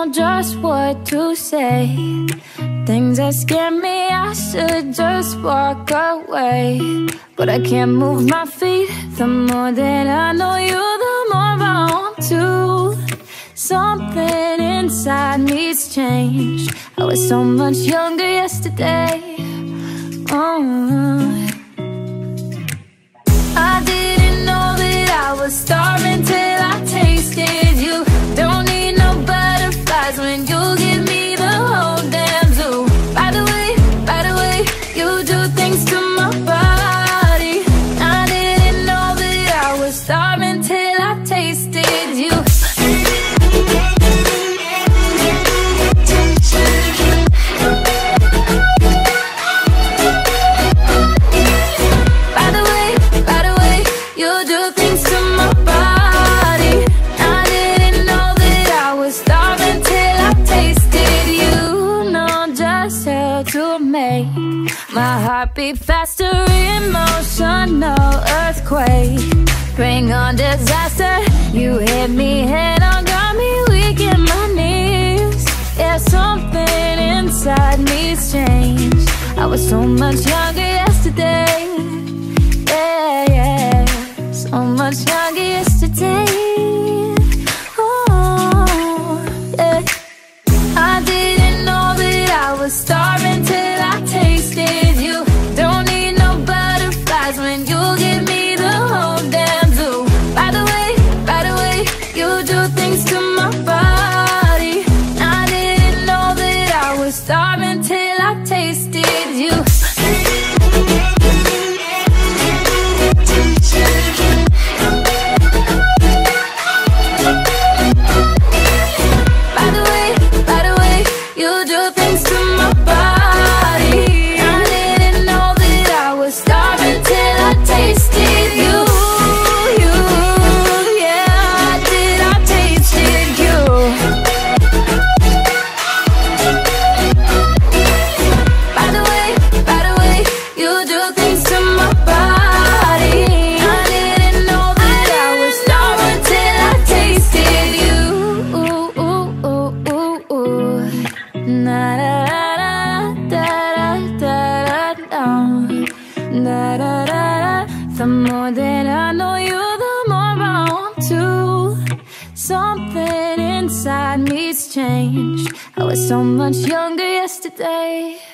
just what to say. Things that scare me, I should just walk away. But I can't move my feet. The more that I know you, the more I want to. Something inside me's changed. I was so much younger yesterday. I didn't know that I was starving till I tasted you. Don't need no butterflies when you give me the whole damn zoo. By the way, you do things to my body. I didn't know that I was starving till I tasted you. My heart beat faster, emotional earthquake. Bring on disaster. You hit me head on, got me weak in my knees. Yeah, something inside me's changed. I was so much younger yesterday. Yeah, so much younger yesterday. Oh, yeah. I didn't know that I was starving till I tasted you. Don't need no butterflies when you give me the whole damn zoo. By the way, you do things to my body. I didn't know that I was starving till I tasted you. By the way, you do things to my body. I didn't know that I was starving till I tasted you. Yeah, I tasted you. By the way, you do things to my body. I didn't know that I was starving till I tasted you. Na da da da da da. The more that I know you, the more I want to. Something inside me's changed. I was so much younger yesterday.